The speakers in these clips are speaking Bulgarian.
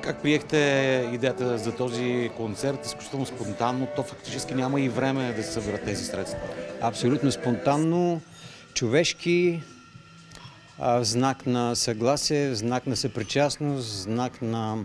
Как приехте идеята за този концерт? Изключително спонтанно. То фактически няма и време да се съберат тези средства. Абсолютно спонтанно, човешки, знак на съгласие, знак на съпричастност, знак на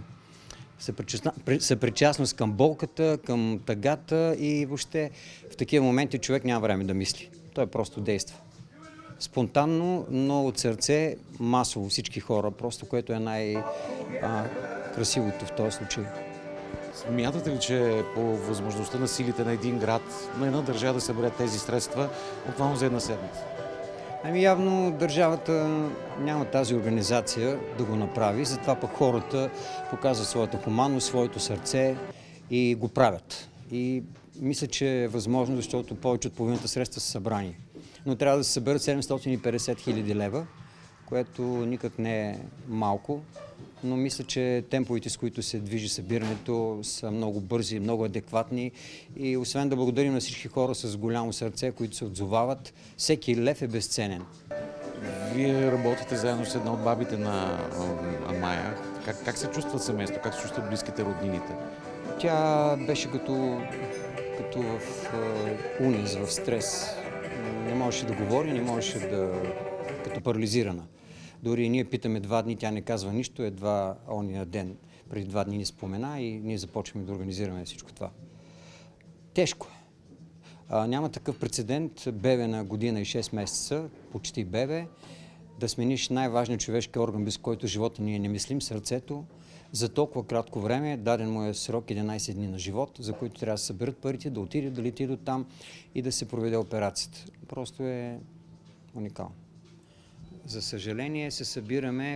съпричастност към болката, към тъгата и въобще в такива моменти човек няма време да мисли. Той просто действа. Спонтанно, но от сърце, масово всички хора, просто което е най-красивото в този случай. Смятате ли, че по възможността на силите на един град, на една държава да събере тези средства, буквално за една седмица? Явно държавата няма тази организация да го направи, затова пък хората показват своята хуманност, своето сърце и го правят. И мисля, че е възможно, защото повече от половината средства са събрани. Но трябва да се съберат 750 хиляди лева, което никак не е малко, но мисля, че темповете, с които се движи събирането, са много бързи, много адекватни и освен да благодарим на всички хора с голямо сърце, които се отзовават, всеки лев е безценен. Вие работите заедно с една от бабите на Мая. Как се чувстват семейство? Как се чувстват близките, роднините? Тя беше като в унес, в стрес. Не можеше да говори, не можеше като парализирана. Дори ние питаме 2 дни, тя не казва нищо, едва ония ден, преди 2 дни ни спомена и ние започваме да организираме всичко това. Тежко е. Няма такъв прецедент, бебе на година и 6 месеца, почти бебе, да смениш най-важният човешки орган, без който живота ние не мислим, сърцето, за толкова кратко време, даден му е срок 11 дни на живот, за които трябва да се съберат парите, да отиде, да лети до там и да се проведе операцията. Просто е уникално. За съжаление се събираме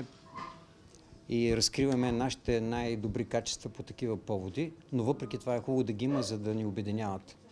и разкриваме нашите най-добри качества по такива поводи, но въпреки това е хубаво да ги има, за да ни обединяват.